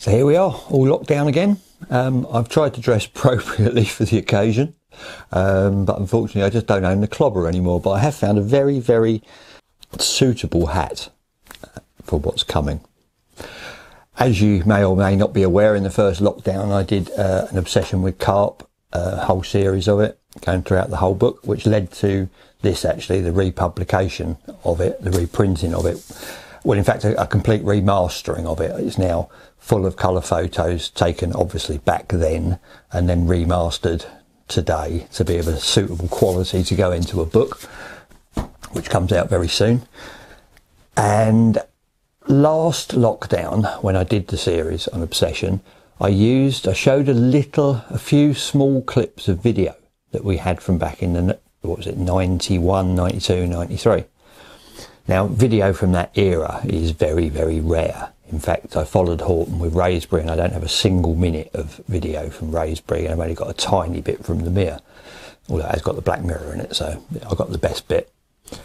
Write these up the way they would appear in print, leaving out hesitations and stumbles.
So here we are, all locked down again. I've tried to dress appropriately for the occasion, but unfortunately I just don't own the clobber anymore. But I have found a very, very suitable hat for what's coming. As you may or may not be aware, in the first lockdown I did an obsession with carp, a whole series of it, going throughout the whole book, which led to this actually, the republication of it, the reprinting of it. Well, in fact, a complete remastering of it. It's now full of colour photos taken obviously back then and then remastered today to be of a suitable quality to go into a book, which comes out very soon. And last lockdown, when I did the series on Obsession, I showed a few small clips of video that we had from back in the, 91, 92, 93. Now, video from that era is very, very rare. In fact, I followed Horton with Wraysbury and I don't have a single minute of video from Wraysbury, and I've only got a tiny bit from the Mirror. Although it has got the Black Mirror in it, so I got the best bit.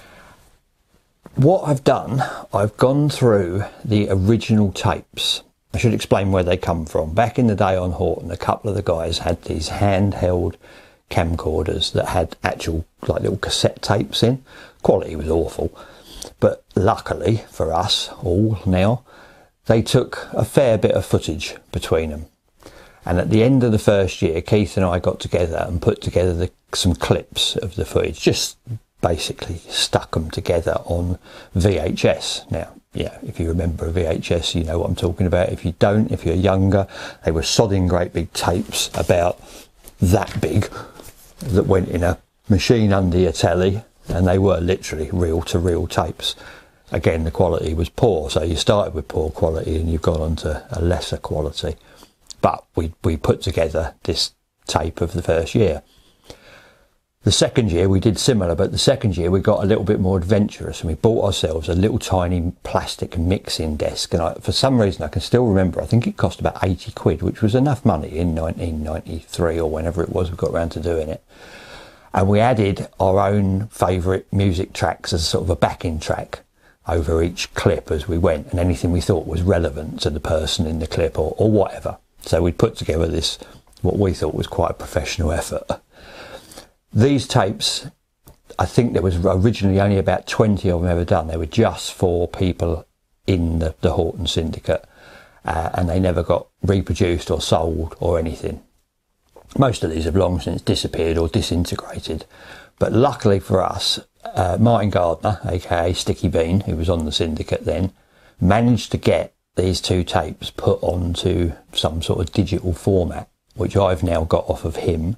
What I've done, I've gone through the original tapes. I should explain where they come from. Back in the day on Horton, a couple of the guys had these handheld camcorders that had actual like little cassette tapes in. Quality was awful. But luckily for us all now, they took a fair bit of footage between them. And at the end of the first year, Keith and I got together and put together some clips of the footage, just basically stuck them together on VHS. Now, yeah, if you remember a VHS, you know what I'm talking about. If you don't, if you're younger, they were sodding great big tapes about that big that went in a machine under your telly. And they were literally reel-to-reel tapes. Again, the quality was poor, so you started with poor quality and you've gone on to a lesser quality. But we put together this tape of the first year. The second year we did similar, but the second year we got a little bit more adventurous and we bought ourselves a little tiny plastic mixing desk. And for some reason I can still remember, I think it cost about 80 quid, which was enough money in 1993 or whenever it was we got around to doing it. And we added our own favourite music tracks as sort of a backing track over each clip as we went, and anything we thought was relevant to the person in the clip or whatever. So we put together this, what we thought was quite a professional effort. These tapes, I think there was originally only about 20 of them ever done. They were just for people in the Horton Syndicate, and they never got reproduced or sold or anything. Most of these have long since disappeared or disintegrated, but luckily for us, Martin Gardner, aka Sticky Bean, who was on the Syndicate then, managed to get these two tapes put onto some sort of digital format, which I've now got off of him.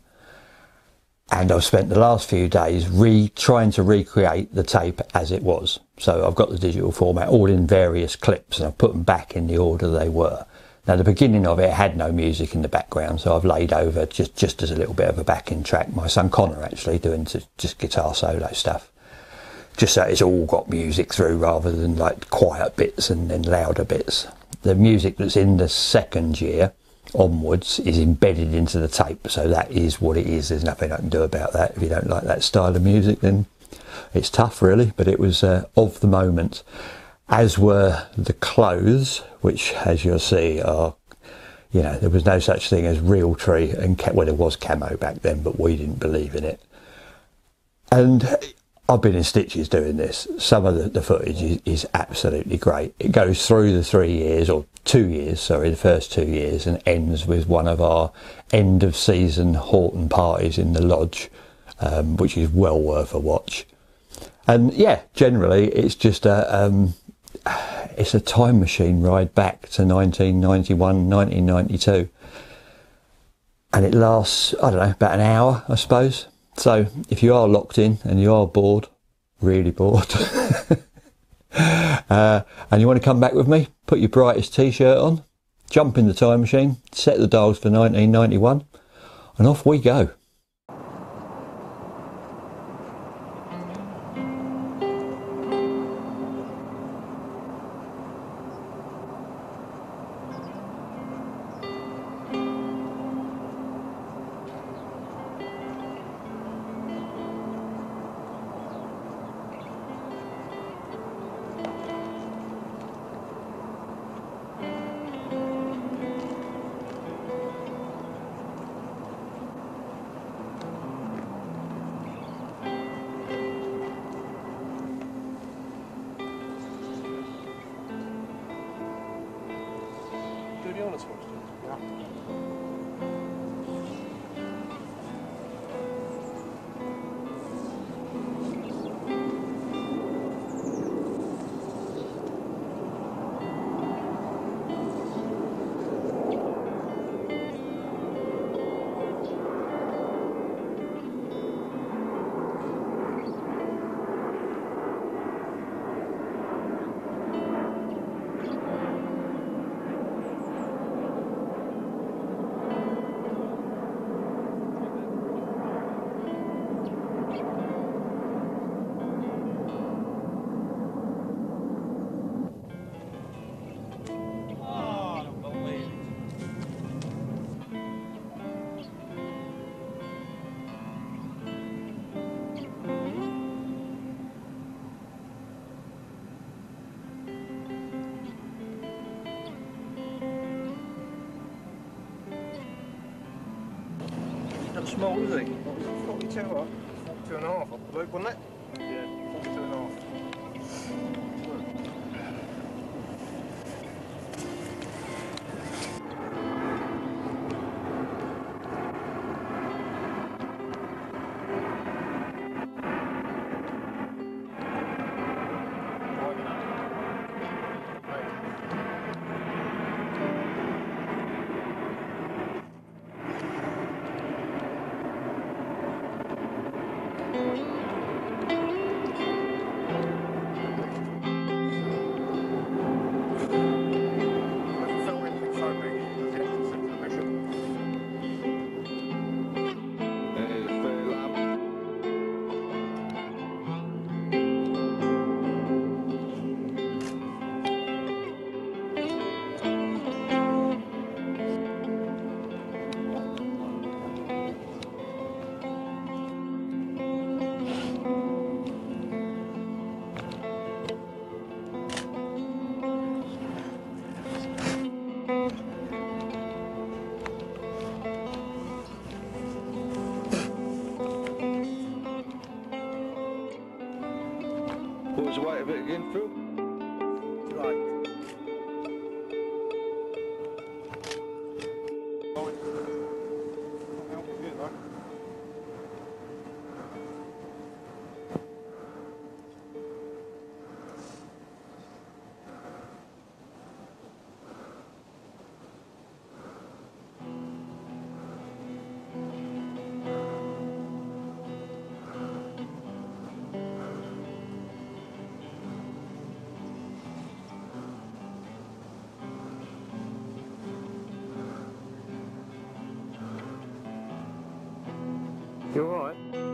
And I've spent the last few days trying to recreate the tape as it was. So I've got the digital format all in various clips and I've put them back in the order they were. Now, the beginning of it had no music in the background, so I've laid over just as a little bit of a backing track. My son Connor actually doing just guitar solo stuff, just so it's all got music through rather than like quiet bits and then louder bits. The music that's in the second year onwards is embedded into the tape, so that is what it is. There's nothing I can do about that. If you don't like that style of music, then it's tough really, but it was of the moment. As were the clothes, which, as you'll see, are, you know, there was no such thing as Realtree and, well, there was camo back then, but we didn't believe in it. And I've been in stitches doing this. Some of the footage is absolutely great. It goes through the 3 years, or 2 years, sorry, the first 2 years, and ends with one of our end of season Horton parties in the lodge, which is well worth a watch. And yeah, generally it's just it's a time machine ride back to 1991, 1992. And it lasts, I don't know, about an hour, I suppose. So if you are locked in and you are bored, really bored, and you want to come back with me, put your brightest t-shirt on, jump in the time machine, set the dials for 1991, and off we go. through the honest ones? Not small, is he? What was it, 42 or 42 and a half, I believe, wasn't it? Yeah. 42 and a half. What was the weight of it again, Phil? Right. You alright?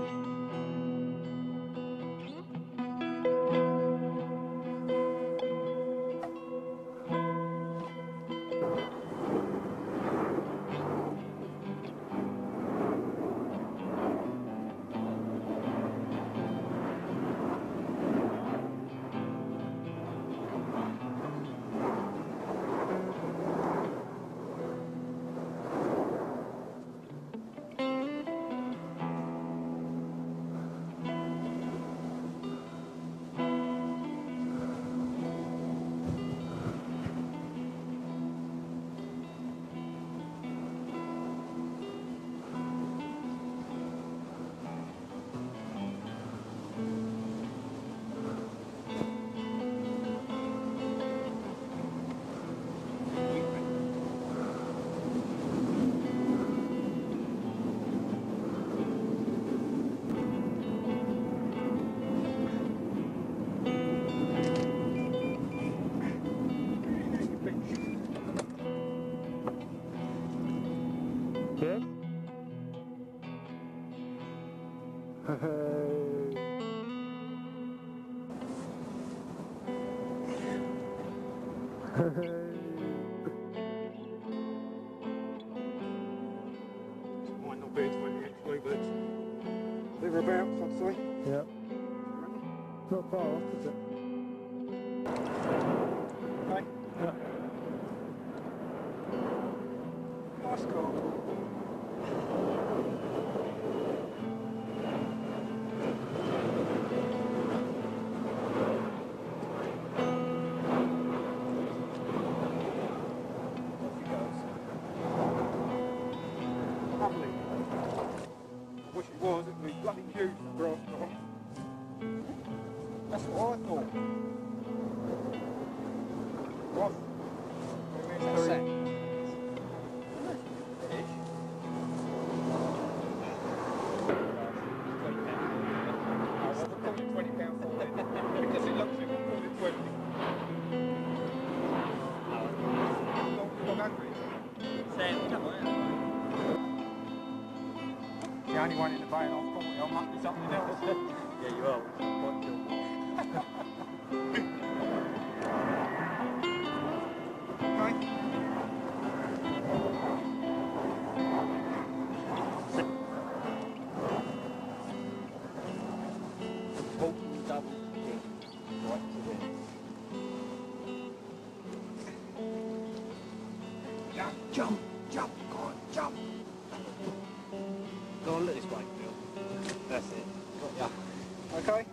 Yes? Might not be 20 actually, but thereabouts, I'd say. Yeah. Not far off, is it? Okay. Yeah. Nice car. lovely. I wish it was, it'd be bloody huge for grass crop. That's what I thought. What? That's it. £20 for it. Because it looks like we'll call it 20. Dog hungry. The only one in the bay I've caught it, I must be something else. Yeah, you are. Quite cool. Okay. Bolton double kick right to win. Jump, jump, go on, jump. Go on, look this way, Phil. That's it. Got ya. Okay.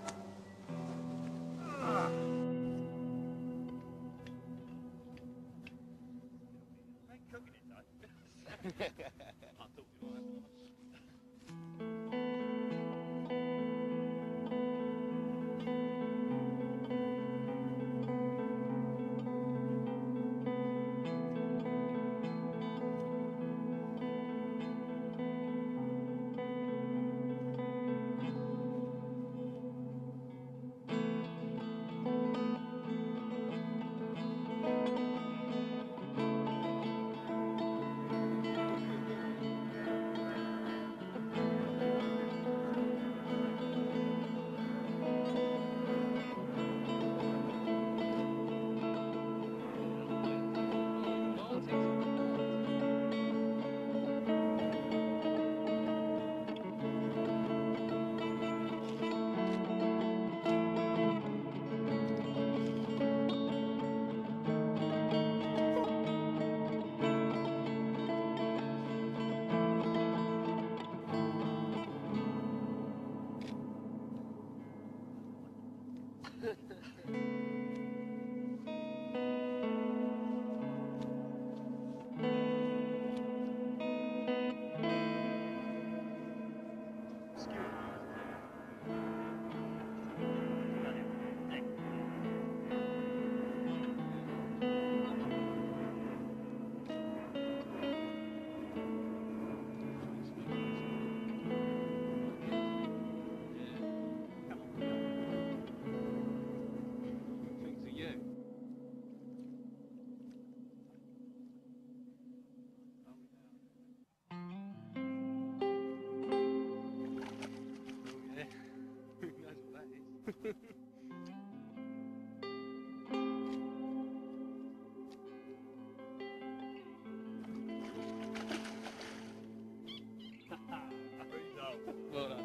Well done.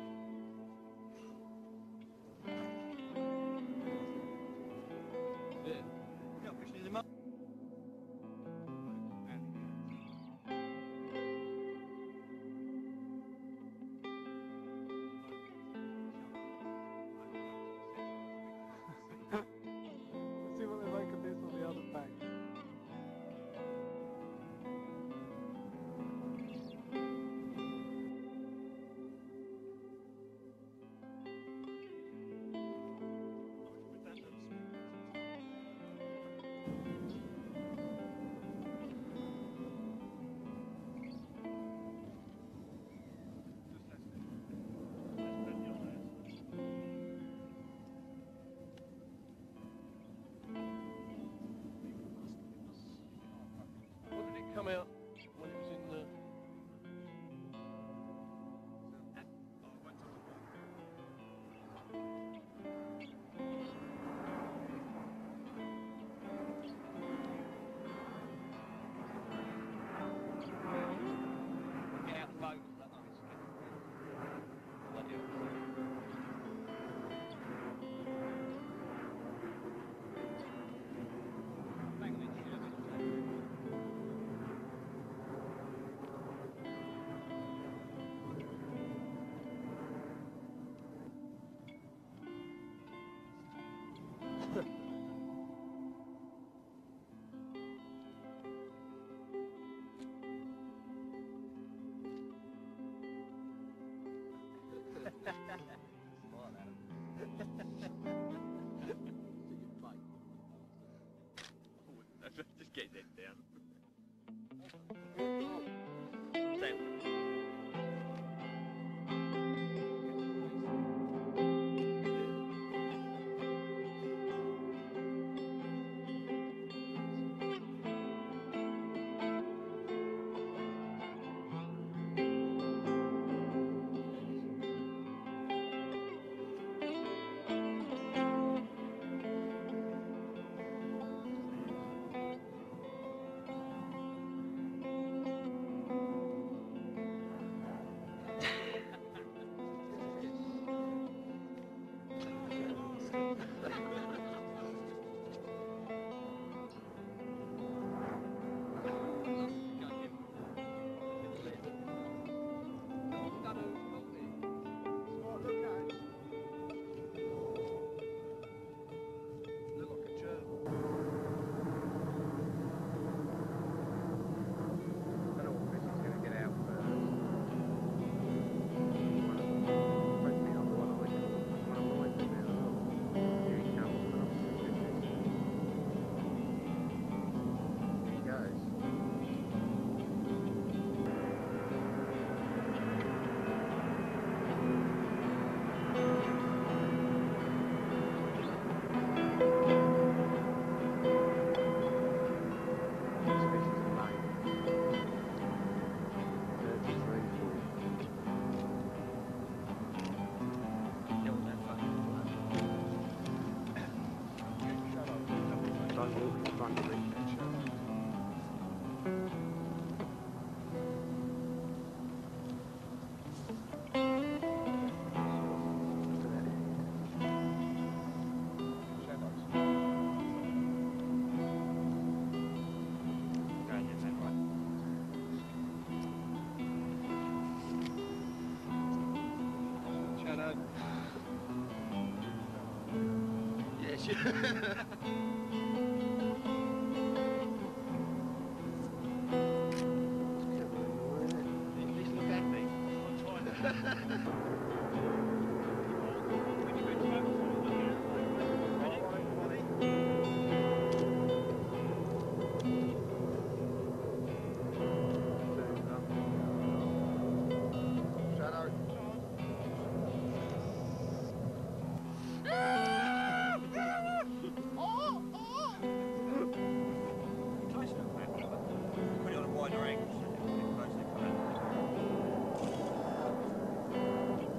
Let's see what they make of this on the other bank. What did it come out when it was in the... Get out the boat. That nice. Bloody hell. Bang on it, his head down. Don't walk in front of me. Put it on a wider angle so it closer to come out.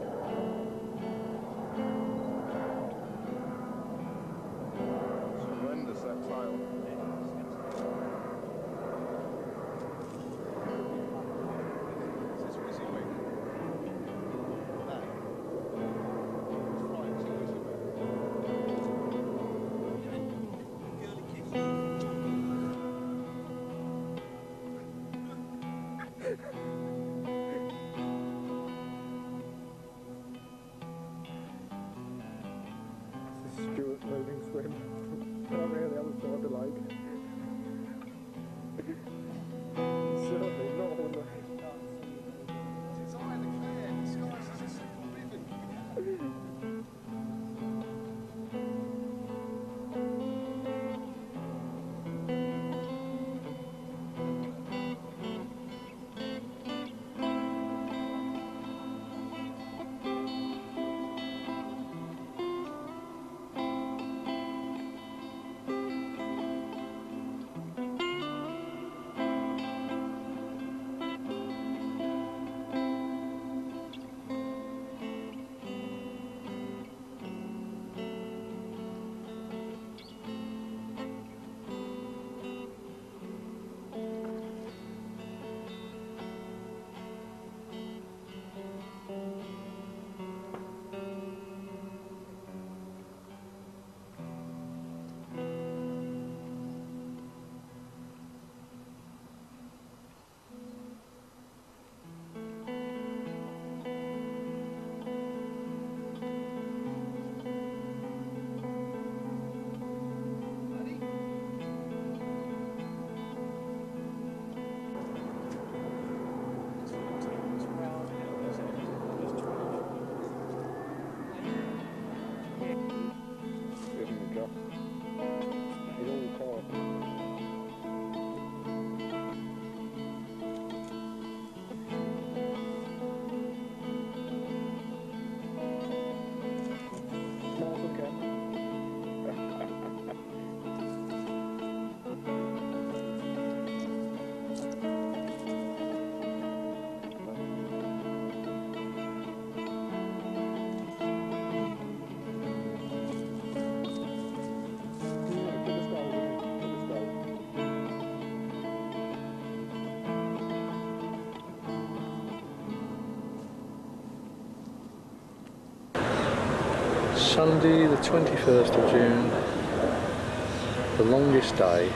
Sunday the 21st of June, the longest day.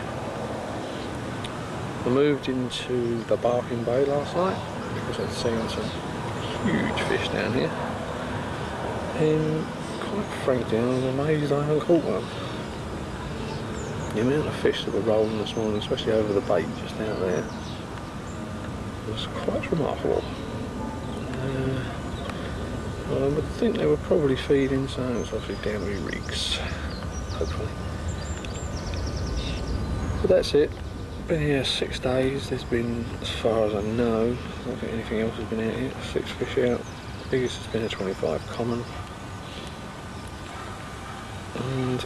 I moved into the Barking Bay last night because I'd seen some huge fish down here, and quite frankly I was amazed I hadn't caught one. The amount of fish that were rolling this morning, especially over the bait just out there, was quite remarkable. I would think they were probably feeding, so it's obviously down to rigs, hopefully. But that's it. Been here 6 days. There's been, as far as I know, I don't think anything else has been out here. 6 fish out. The biggest has been a 25 common. And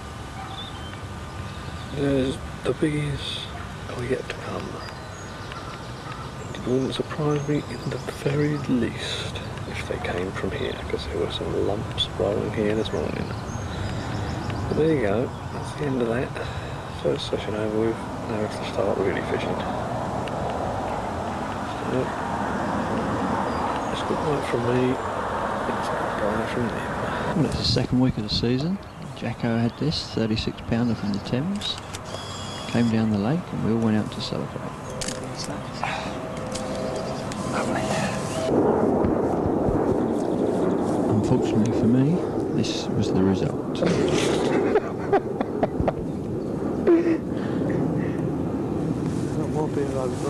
there's the biggies are yet to come. It wouldn't surprise me in the very least if they came from here, because there were some lumps rolling here this morning. But there you go, that's the end of that. First session over with, now it's to start really fishing. So, it's good night from me, it's bye from them. Well, it's the second week of the season. Jacko had this 36 pounder from the Thames, came down the lake and we all went out to celebrate. Unfortunately for me, this was the result. That might be a over.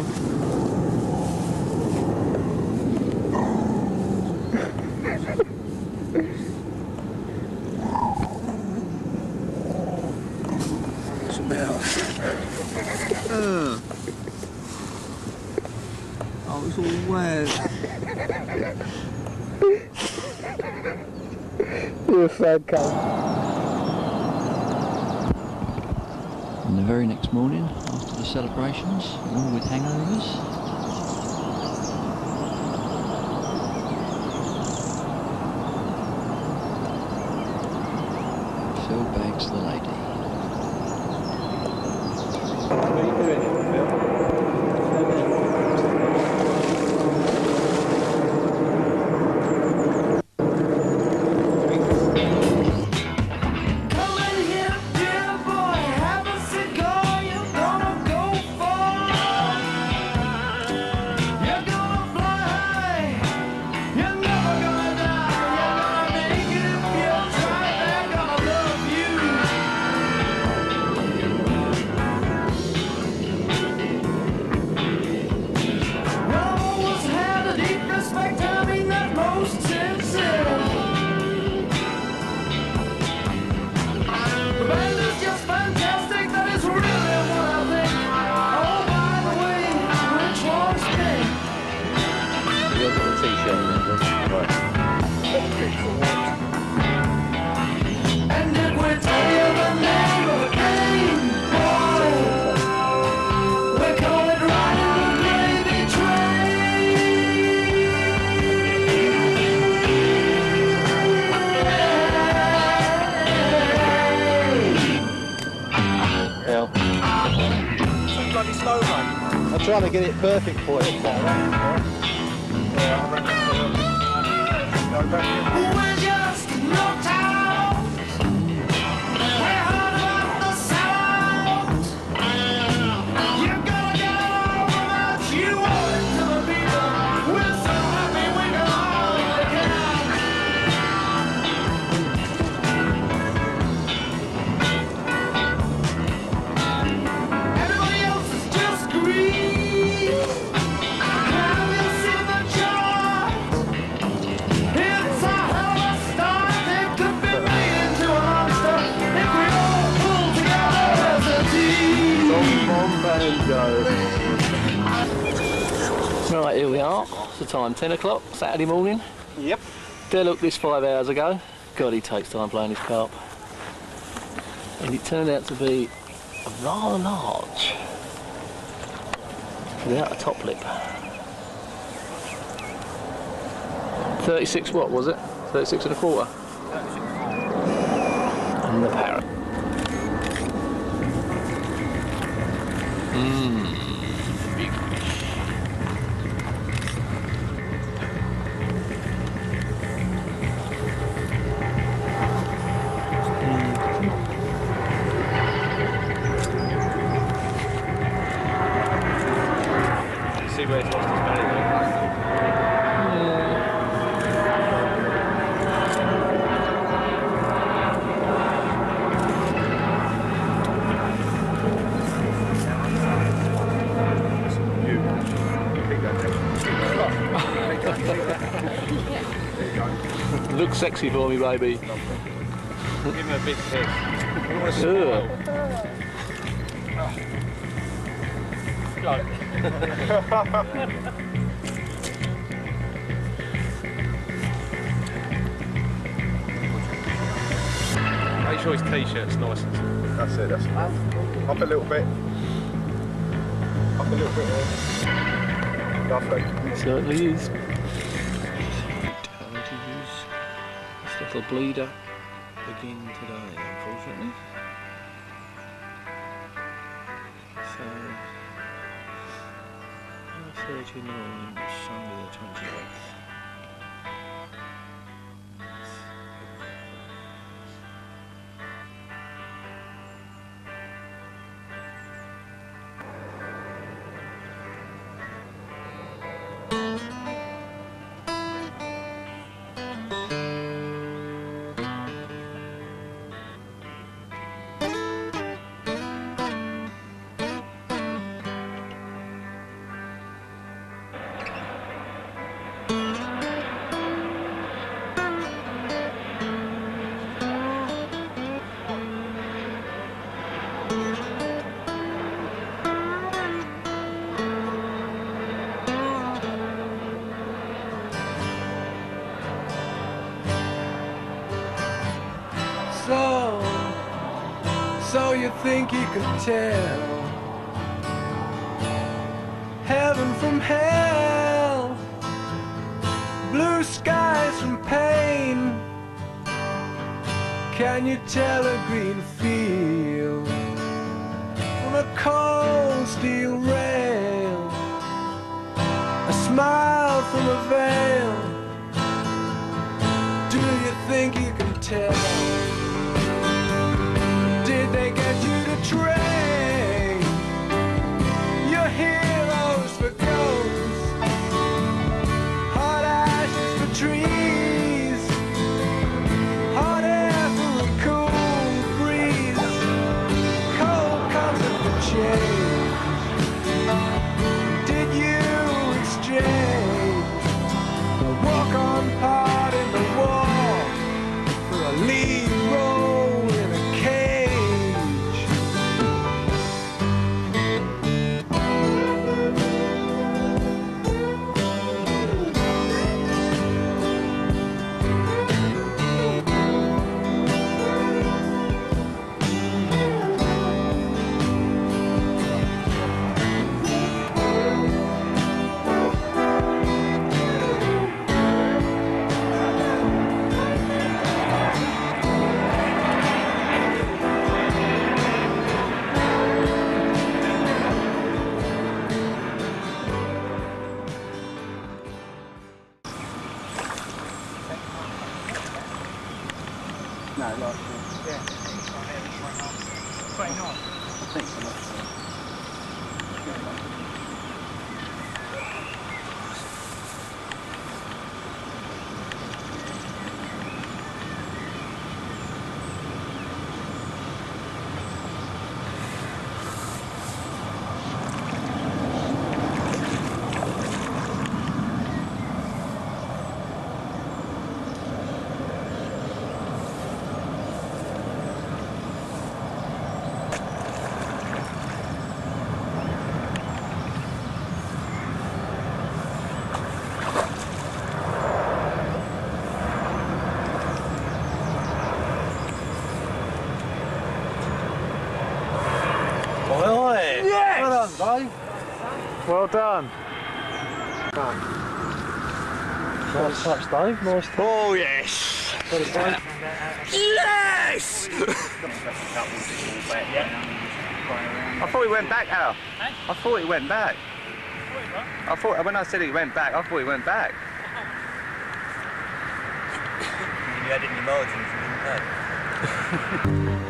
Oh, it's all wet. You're a sad cunt. And the very next morning, after the celebrations, all with hangovers, Phil bags the lady. What are you doing, Phil? I'm trying to get it perfect for you. Yeah, I reckon go back in. We're just knocked out. We're hard about the sound. You're gonna get over that. You owe it to the people. We're so happy we can hardly count. Everybody else is just green. Have you seen the chart? It's a hell of a start. It could be made into a monster if we all pull together as a team. Right, here we are. What's the time? 10 o'clock, Saturday morning. Yep. There, look, this 5 hours ago. God, he takes time playing his carp. And it turned out to be rather large. Without a top lip. 36 what was it? 36 and a quarter? And the parrot. Big fish. see where it's lost its value. Look sexy for me, baby. Give him a big kiss. Make sure his t-shirt's nice and That's it, that's up a little bit. Up a little bit more. Lovely. It certainly is. Having to use this little bleeder again today, unfortunately. So, 39, Sunday the 28th. So you think you can tell heaven from hell, blue skies from pain? Can you tell a green field from a cold steel rail, a smile from a veil? Do you think you can tell? Did they get you to train your heroes for ghosts, hot ashes for trees, hot air for a cool breeze, cold comfort for change? Did you exchange the walk-on part in the wall for a lead role in a cage? Well done. Nice touch, Dave. Nice touch. Oh yes. Yes! I thought he went back, Al. I thought he went back. I thought when I said he went back, I thought he went back. You had it in your margins and didn't know.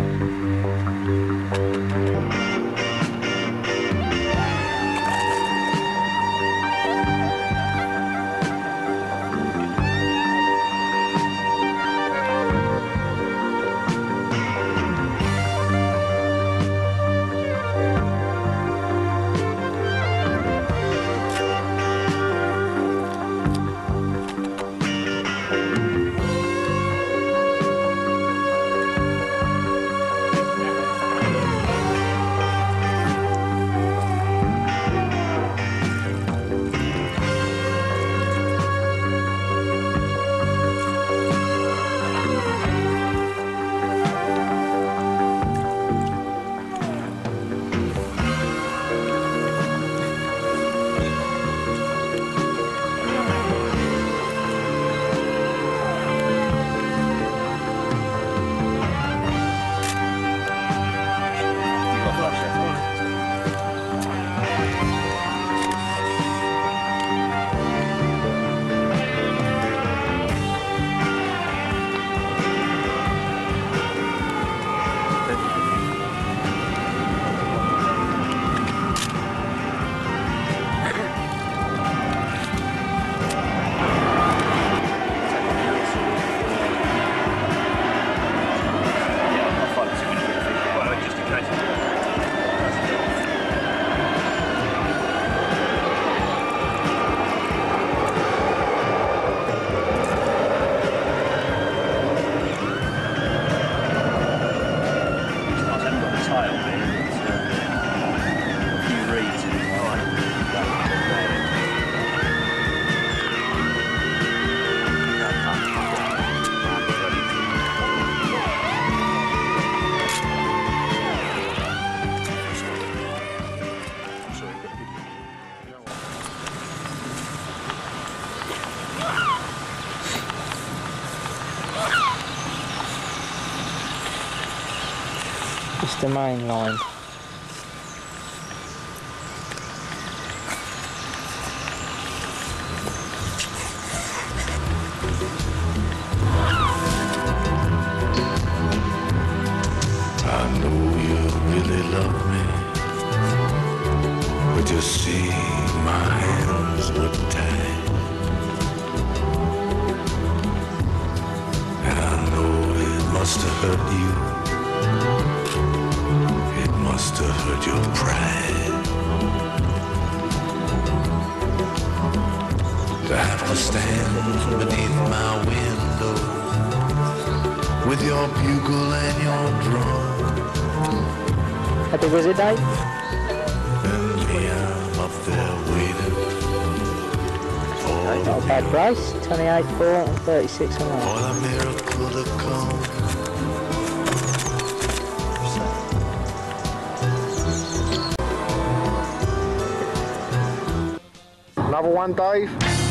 Just the main line. I know you really love me, but you see my hands were tied. And I know it must have hurt you. It must have hurt your pride. To have to stand beneath my window with your bugle and your drum. Happy visit, Dave? And me, I'm up there waiting for Not a bad price. 28.4 and 36 on that. the miracle to come. Another one, Dave.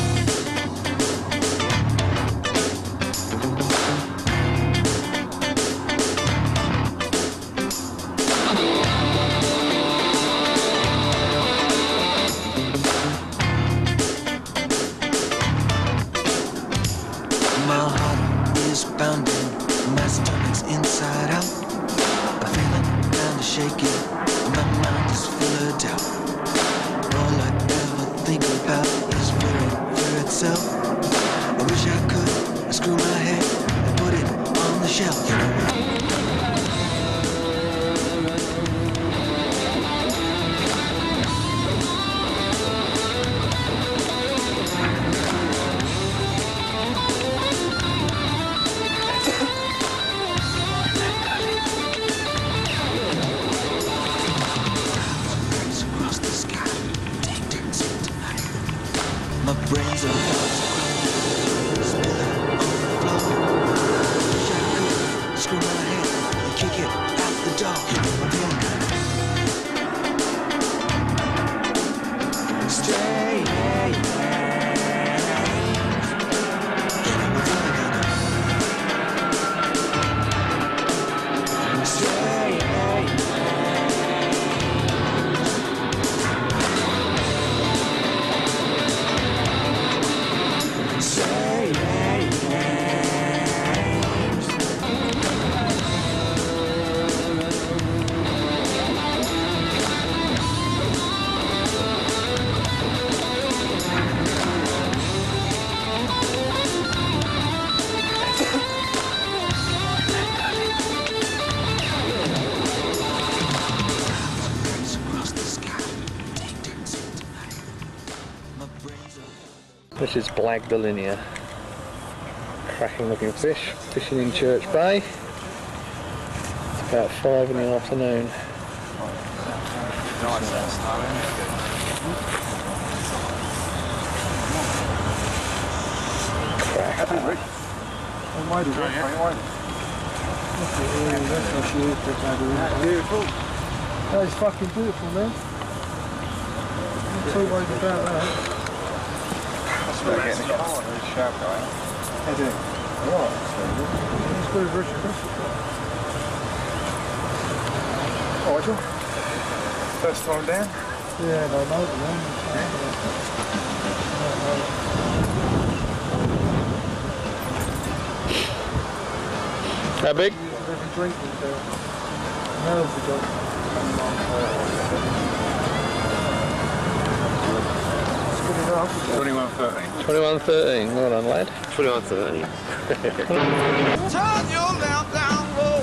My heart is pounding, my stomach's inside out. I'm feeling kinda shaky, my mind is full of doubt. All I ever think about is fear itself. I wish I could screw my head and put it on the shelf. Across the sky, take turns tonight. My brains are spilling on the floor. Wish I could screw my head and kick it out the door. Stay. This is Blag the Linear. Cracking looking fish, fishing in Church Bay. It's about 5 in the afternoon. Crack. Beautiful. That is fucking beautiful, man. I'm too worried about that. Getting the car, very sharp guy. How's it? Alright, Let's go to Richard. Oh, Rachel? First time down? Yeah, no, man. How big? Every drink is there. Nails the job. 21.13. 21.13. Well done, lad. 21.13. Turn your lamp down low.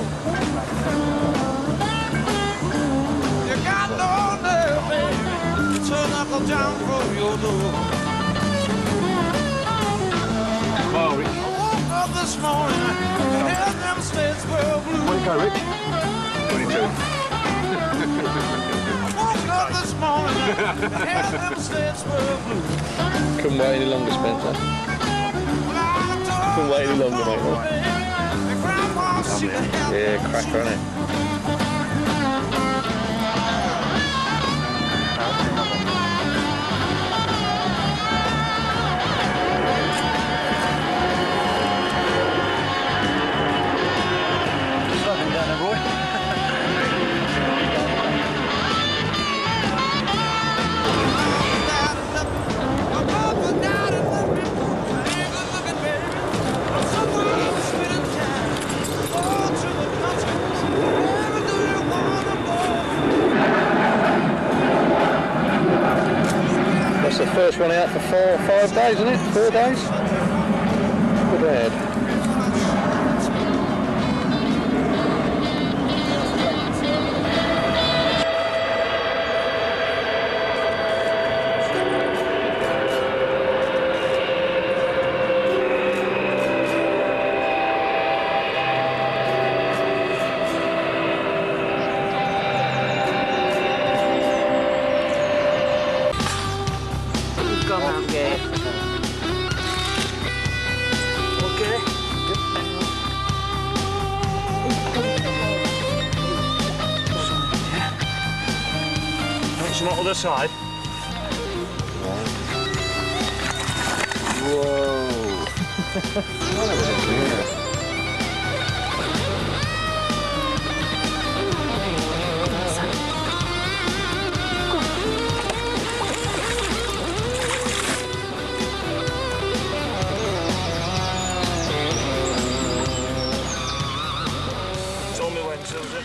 You got no nerve, baby. Turn knuckle down from your door. I woke up this morning and heard them states were blue. Where you go, Rich? 22. I woke up this morning and heard them states were blue. Couldn't wait any longer, Spencer. Couldn't wait any longer, mate. Yeah, cracker, isn't it? first one out for 5 days, isn't it? 4 days? Not bad. Some other side. Tell me when, Susan.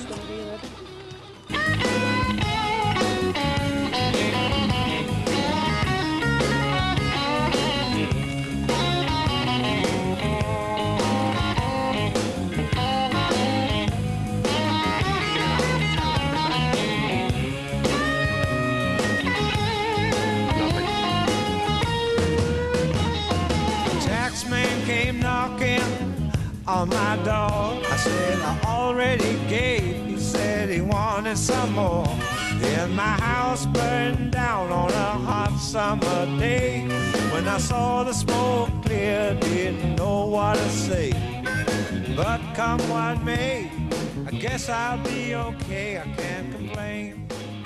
Taxman came knocking on my door. I said I already gave. He said he wanted some more. Then my house burned down on a hot summer day. When I saw the smoke clear, didn't know what to say. But come what may, I guess I'll be okay. I can't complain.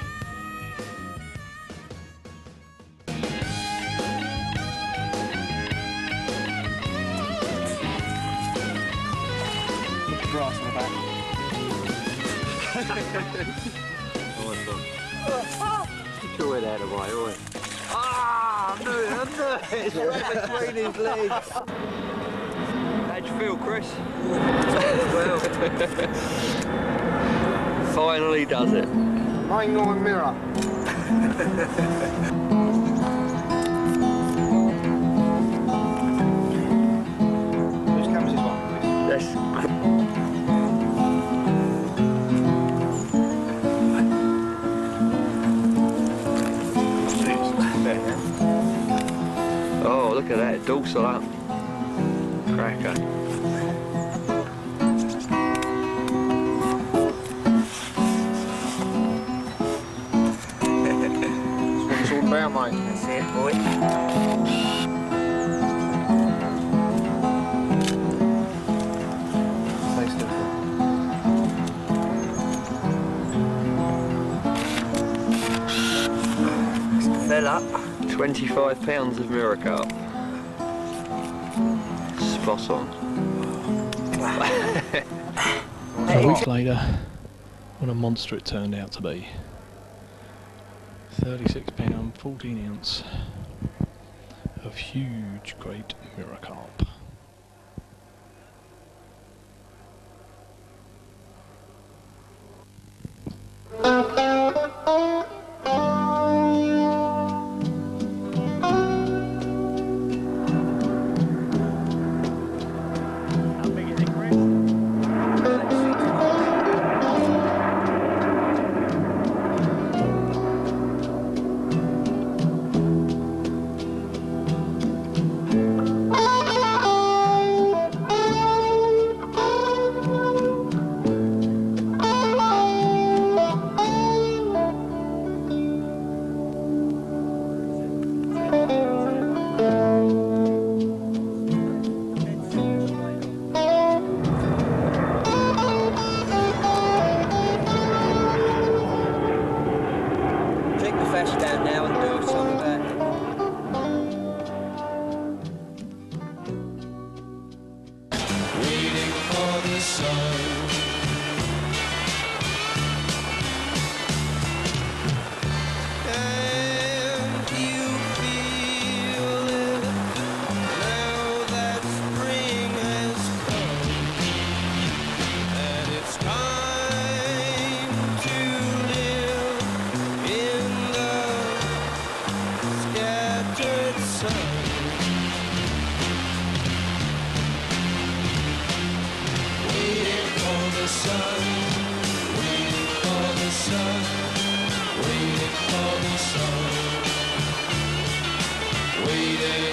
Grass in the back. Throw it out of the way, oi. Ah, no, it's right between his legs. How'd you feel, Chris? Well, finally does it. Mine on mirror. Whose camera's this one? That's oh, look at that, dorsal up. Cracker. It's all about, mate. That's it, boy. Stay still. Fella. 25 pounds of mirror carp. Spot on. A week later, what a monster it turned out to be. 36 pound, 14 ounce of huge, great mirror carp. Down now and do some of that. Waiting for the sun. And you feel sun. Waiting for the sun. Waiting for the sun. Waiting for the sun. Waiting.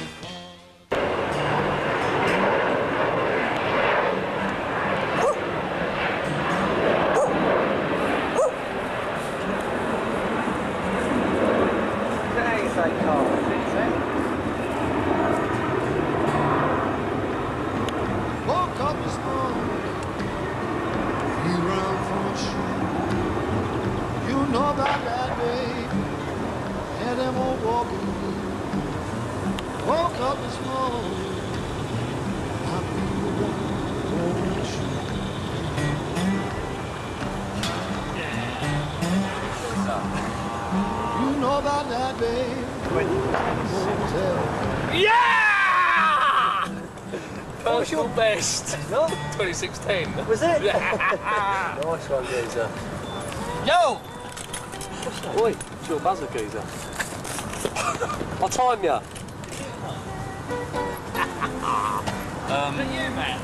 Woke up this morning, he ran from a shoe. You know about that, babe, and them old walking blues. Woke up this morning, I feel one from a shoe. You know about that, babe. Yeah! What was your best? No? 2016. Was it? Nice one, geezer. Yo! What's that? Oi, it's your buzzer, geezer. I'll time you. Look at you, man.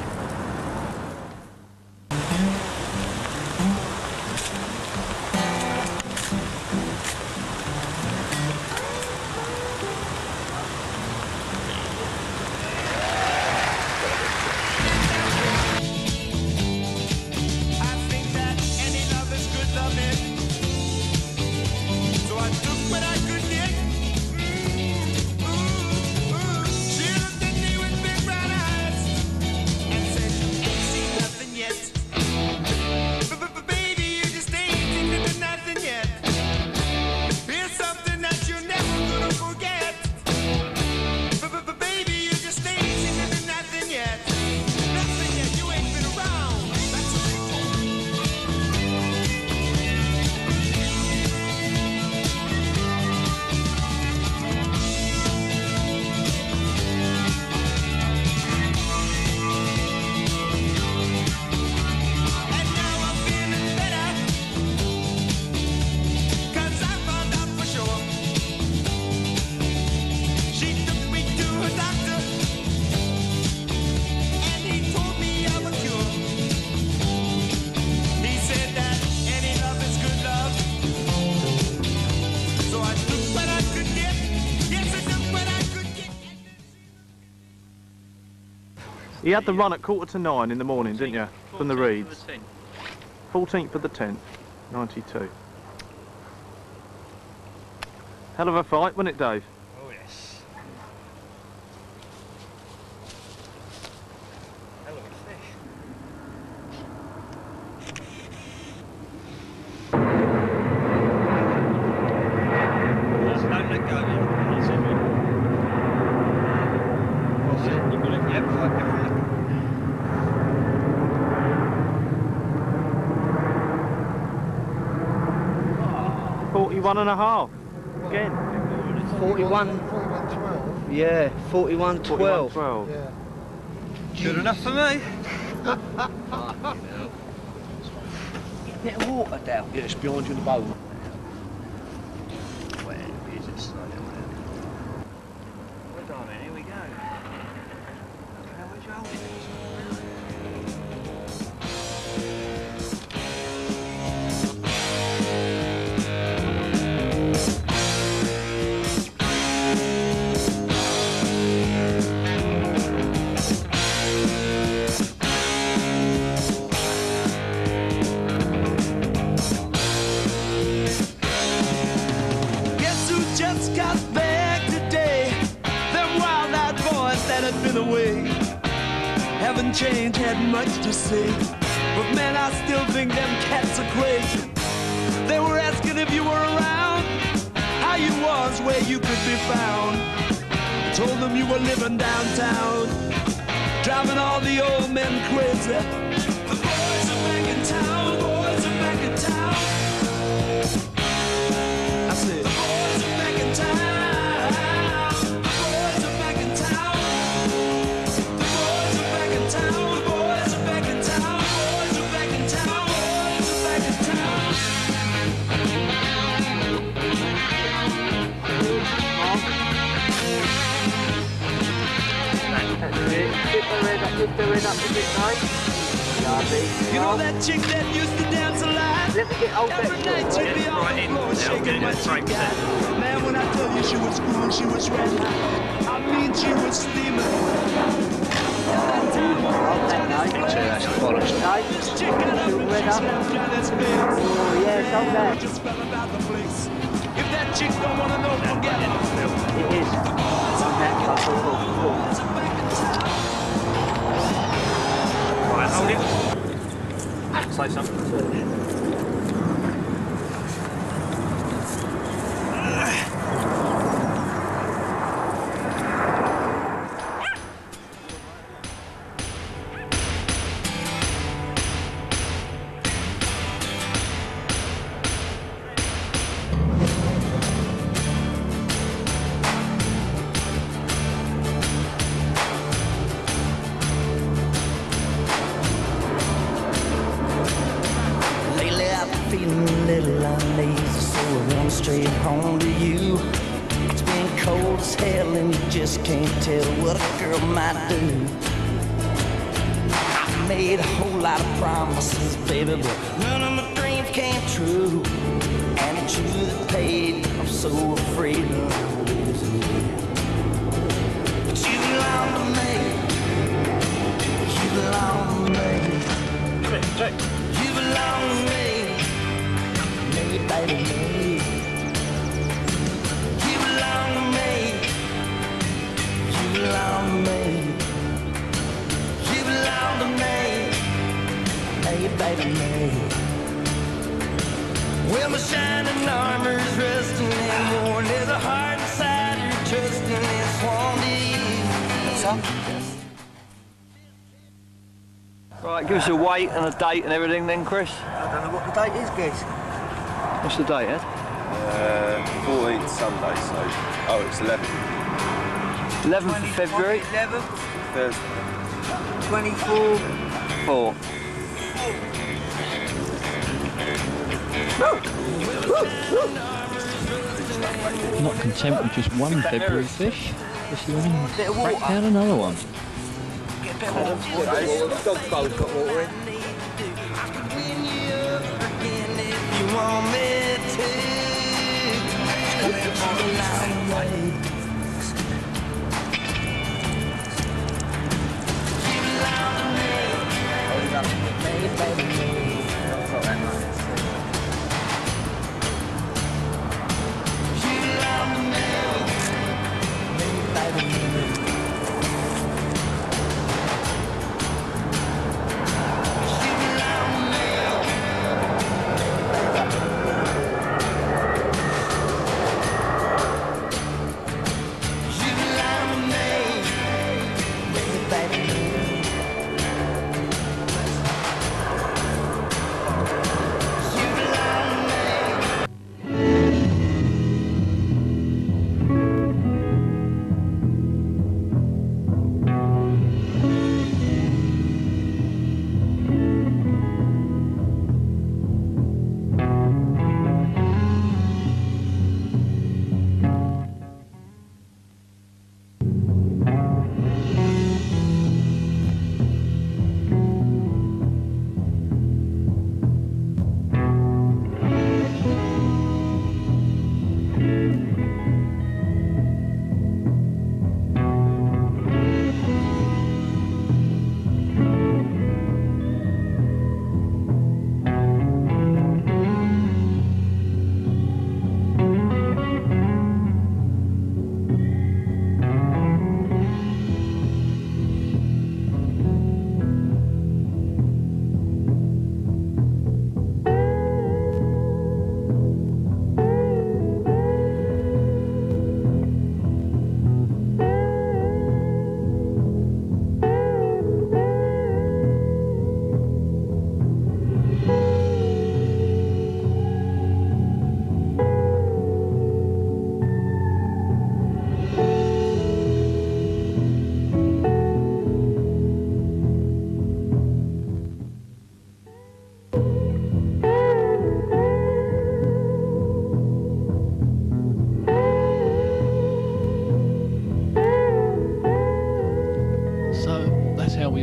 You had the run at 8:45 in the morning, didn't you? From the Reeds. 14th of the 10th, 92. Hell of a fight, wasn't it, Dave? Oh, yes. Hell of a fish. Don't let go. What's it? You got it? Yep, right, everything. 41 and a half. Again. 41. Yeah, 41-12. 12. Yeah. Good enough for me. Bit of water down. Yeah, it's behind you in the boat. Where is it? Slow down there. Well done, then. Here we go. How much you holding it? Been away, haven't changed, had much to say, but man, I still think them cats are crazy. They were asking if you were around, how you was, where you could be found. I told them you were living downtown, driving all the old men crazy. The boys are back in town, boys are back in town. I said, the boys are back in town. doing up to this night? You know that chick that used to dance a lot? Let me get old Every night she'd be on the floor shaking what she got. Man, when I tell you she was cool, she was red hot. I mean, she was steaming. This chick got up and she slapped down his face. Oh, yeah, come back. Just fell about the place. If that chick don't want to know, forget it. It is. Right, hold it. Say something. Feeling a little uneasy, so I run straight home to you. It's been cold as hell and you just can't tell what a girl might do. I made a whole lot of promises, baby, but none of my dreams came true. And the truth that paid, I'm so afraid of losing you. But you belong to me. You belong to me. Come here, Jack. You belong to me. Baby, me. You belong to me. You belong to me. You belong to me. Hey, baby, me. Well, my shining armor's rusting and worn. There's a heart inside you're trusting. It's one to you. What's up? Right, give us a weight and a date and everything then, Chris. I don't know what the date is, guys. What's the date, Ed? 14th Sunday, so... Oh, it's 11th. 11th of February. 11th, Thursday. 24. 4. Not content with just one February fish, this morning cracked out another one. Dog bowl's got water in. You want me to?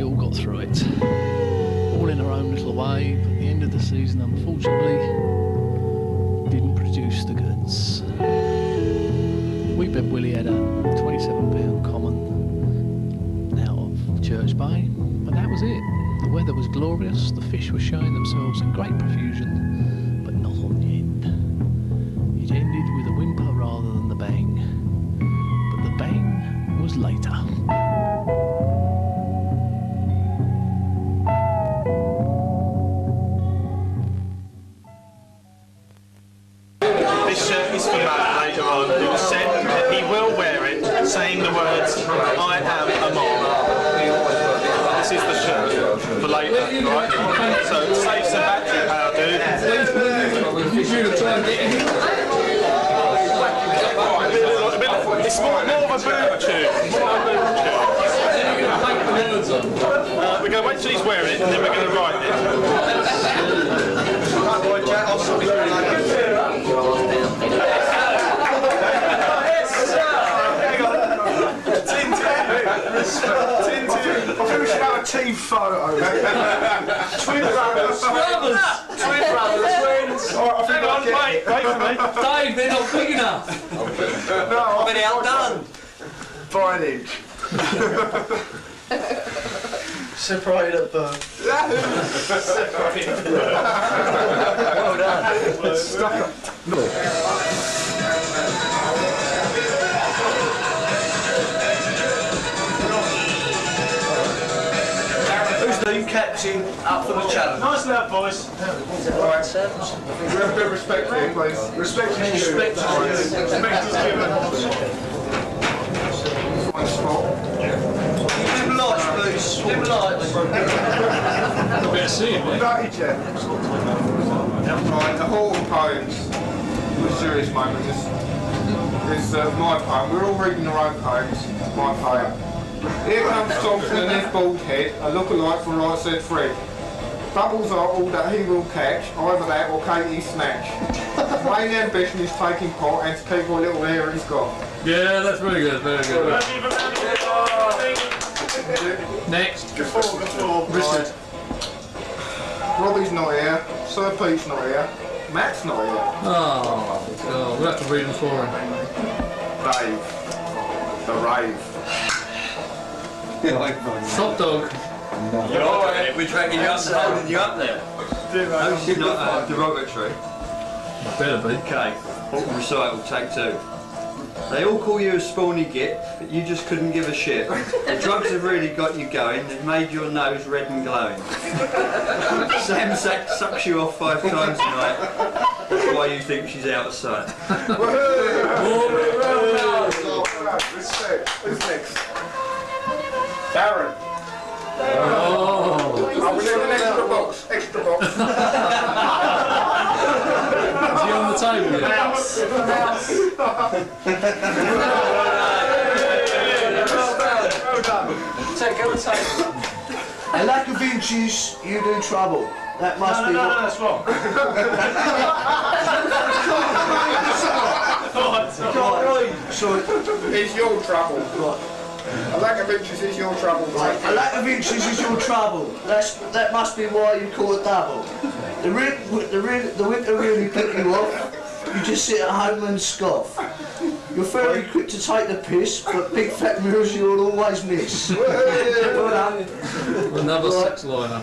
all got through it, all in our own little way, but at the end of the season, unfortunately, didn't produce the goods. We bet Willie had a £27 common out of Church Bay, but that was it. The weather was glorious, the fish were showing themselves in great profusion, but not on the end. It ended with a whimper rather than the bang, but the bang was later. This shirt is for Matt later on, who said that he will wear it, saying the words, I am a mom. This is the shirt for later, right? So it saves the battery power, dude. It's more of a boob tube. We're going to wait till he's wearing it and then we're going to write it. I think we should have a team photo. Twin brothers. Twin brothers. Twins. Hang on, wait for me. Dave, they're not big enough. No, I've been outdone. By an inch. Separate at birth. Well done. Stuck up. Who's the captain up for the challenge? Nice lad, boys. Right. We have a bit of respect for him, please. Respect is due. Respect is given. Fine spot. Dim lights, please. Dim lights. A bit of seeing, mate. Dirty Jet. Right, the Horton poems. The serious moment is my poem. We're all reading our own poems. My poem. Here comes Thompson and his bald head, a look-alike for Right Said Fred. Bubbles are all that he will catch, either that or Katie snatch. Main ambition is taking pot and to keep what little hair he's got. Yeah, that's very good, very good. Next. Richard. Robbie's not here, Sir Pete's not here, Matt's not here. Oh, we'll have to read them for him. Dave. The Rave. Top dog. We're dragging you up and holding you up there. Hope you're not derogatory. Better be. Okay, Horton recital, take two. They all call you a spawny git, but you just couldn't give a shit. The drugs have really got you going, they've made your nose red and glowing. Sam sucks you off 5 times a night, that's why you think she's out of sight. Respect. Who's next? Darren. Oh, we need an extra box. Extra box. is he on the table yet? Well done. Take on the table. A lack of inches, you do trouble. That must be. No, that's wrong. Sorry. It's your trouble. Right. A lack of inches is your trouble. Right. A lack of inches is your trouble. That must be why you call it double. The winter really put you off. You just sit at home and scoff. You're fairly quick to take the piss, but big fat mirrors you'll always miss. Well done. Another six liner.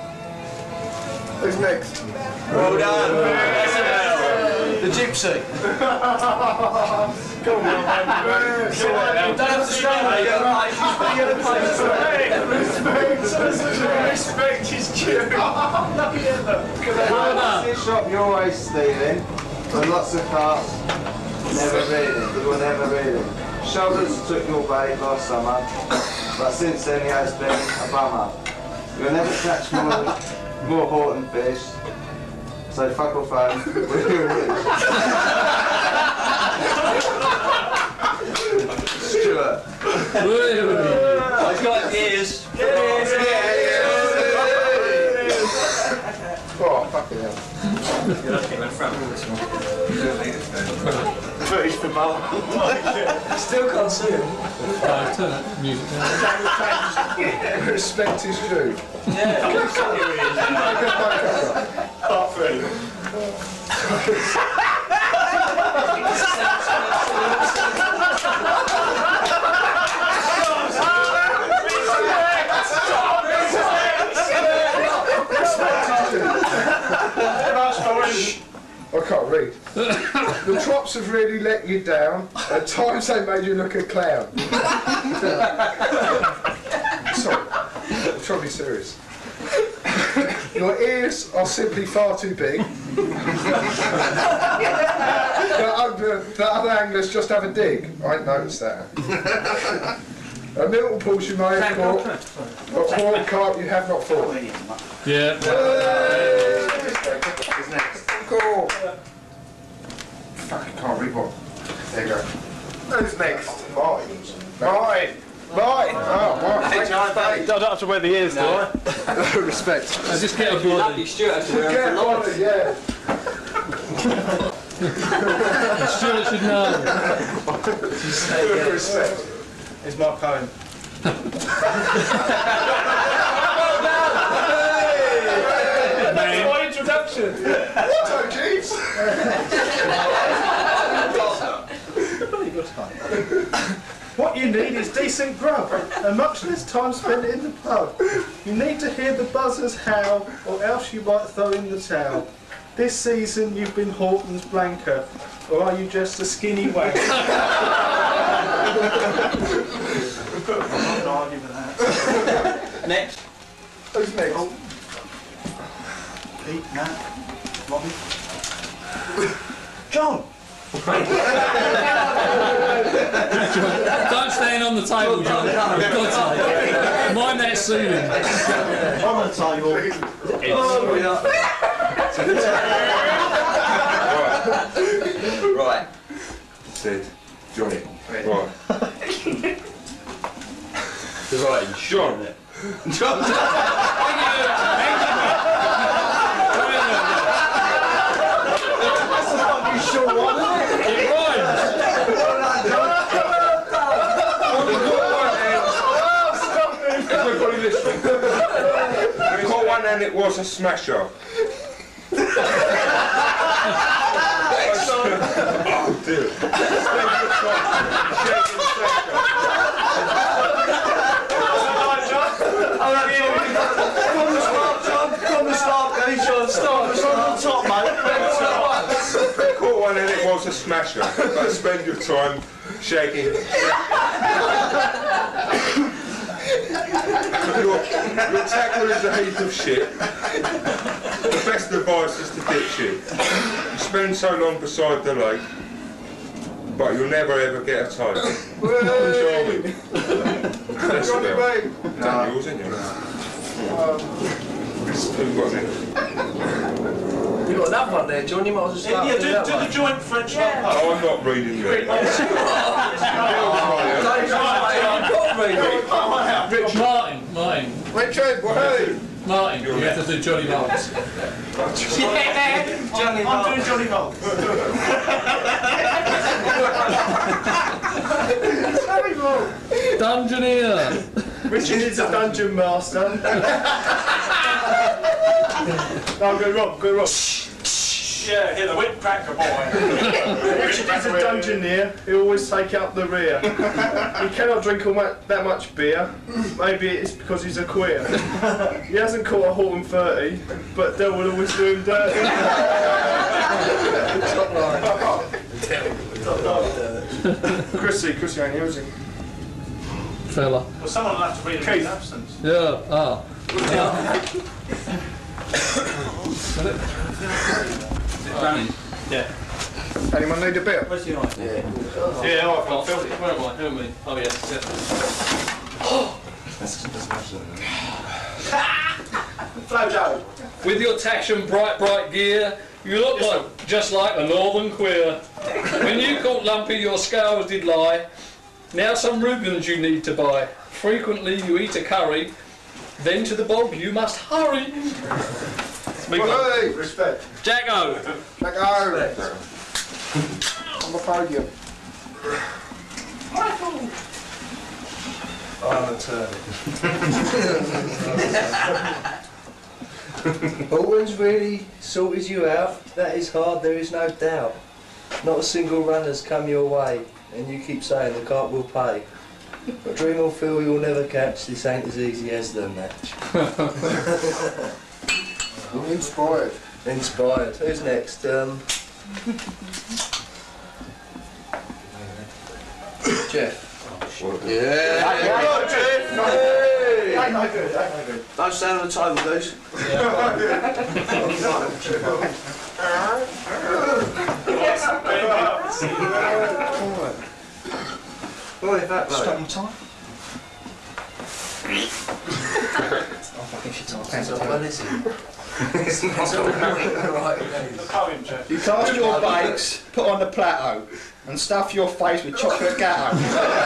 Who's next? Well done. The gypsy. Come on, man. Don't have to stand there. Respect is due. This shop you're always stealing, and lots of carts, never reading, you were never reading. Shoulders took your bait last summer, but since then he has been a bummer. You'll never catch more Horton fish, so fuck off home with your wish. Stuart. I've got ears. Oh, fucking hell. You're lucky when front this one. footage for Bob. Still can't see him. Turn that music down. Respect is due. Yeah, Part three. I can't read. The Trops have really let you down. At times they made you look a clown. Sorry, I'm trying to be serious. Your ears are simply far too big. The other anglers just have a dig. I ain't noticed that. A little pulse you may have caught, but horn carp you have not fought. Yeah. Who's next? Cool. Fucking can't read one. There you go. Who's next? Mine. Mine. Oh, mine. I don't have to wear the ears, do I? Respect. I just get a body. Stuart has to wear Get them for body, yeah. Stuart should know. Respect. It's my poem. That's my introduction. What, Jeeves? What you need is decent grub and much less time spent in the pub. You need to hear the buzzers howl, or else you might throw in the towel. This season you've been Horton's blanker, or are you just a skinny wanker? I'm not arguing with that. Next. Who's next? Pete, Nat, Robbie. John! Don't stand on the table, John. For God's sake. Mind that ceiling. On the table. Right. Sid. Johnny. Right. Right. John. John. That's a fucking short one, isn't it? It rhymes. Everybody listen. We got one and it was a smasher. Oh dear. From the start, then John. Start from the top, mate. We caught one and it was a smasher. But spend your time shaking. Your tackle is a heap of shit. The best advice is to ditch it. You spend so long beside the lake, but you'll never ever get a tie. Charming. Decibel. Daniel's in you. Who's got next? You've got another one there, John. You might as well start. Yeah, do the joint French hop. Oh, I'm not reading you. Martin. Richard, hey! Martin, you have to do Johnny Marks. Yeah, Johnny Marks. I'm doing Johnny Marks. Dungeoneer. Richard is a dungeon master. No, go Rob. Yeah, hear the whip cracker boy. Richard is a dungeoneer. He always take up the rear. He cannot drink that much beer. Maybe it's because he's a queer. He hasn't caught a Horton 30, but Del will always do him dirty. Top line. Chrissy ain't using. Fella. Well, someone will have to read his absence. Yeah, Yeah. Anyone need a beer? Where's the ice? Yeah, I've got filthy. Where am I? Who am I? Oh, yeah. Flojo. With your Taction bright gear, you look just like a northern queer. When you caught Lumpy, your scales did lie. Now some Rubens you need to buy. Frequently you eat a curry, then to the bog you must hurry. Hey, respect. Jacko. Jacko. on the podium. I'm a turning. Alton's really sorted you out. That is hard, there is no doubt. Not a single runner's come your way, and you keep saying the cart will pay. But dream or feel you'll never catch, this ain't as easy as the match. Inspired. Inspired. Who's next? Jeff. Yeah. Jeff. Hey. Ain't no good, ain't no good. Don't stand on the table, dudes. Boy, that Stop bloke. my time. Oh, fucking shit on my pants. Well, is it? It's all right. You cast your bakes, put on the plateau, and stuff your face with chocolate gatto.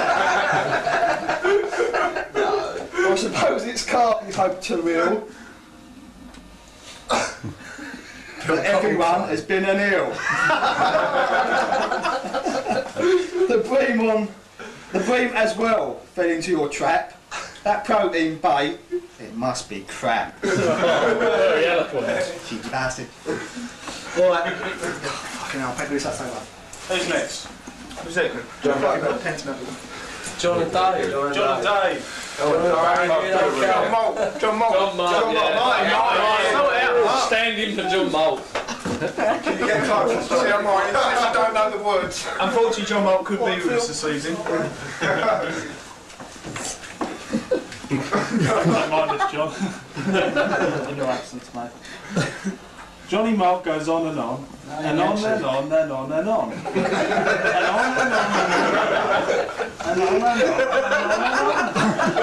I suppose it's cart you hope to reel. But everyone has been an ill. The bream as well fell into your trap. That protein bait, it must be crap. Very eloquent. Cheeky bastard. Alright. Fucking hell, I'll pay this outside. Who's next? Who's it? John and Dave. John and Dave. John Malt. Stand in for John Malt. Can you get close? See, I'm right. If I don't know the words. Unfortunately, John Malt could be with us this evening. Don't mind us, John. In your absence, mate. Johnny Mark goes on and on, and on and on and on and on. And on and on and on and on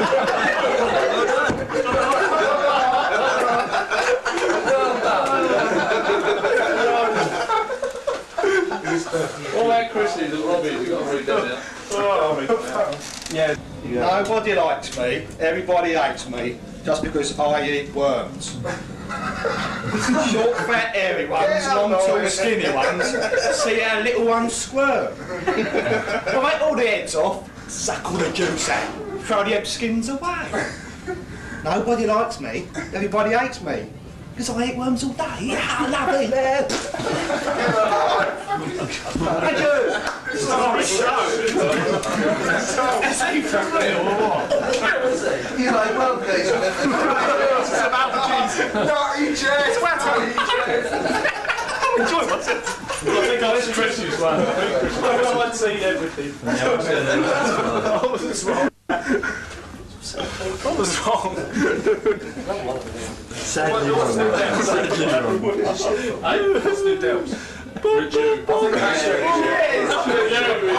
All that Chris's and Robbie's, you've got to read that out. Yeah. Nobody likes me, everybody hates me, just because I eat worms. Short, fat, hairy ones, long, tall, skinny ones, see how little ones squirm. Bite all the heads off, suck all the juice out, throw the head skins away. Nobody likes me, everybody hates me. Because I eat worms all day. Yeah, I love it, man. I do. It's not a show. Is he from real or what? You like worm things? It's about Jesus. Naughty Jess. It's about enjoy myself. I think I listen to Chris's one. I want to see everything. What was wrong? What was wrong? Sadly wrong. Sadly wrong. Hey, what's the deals?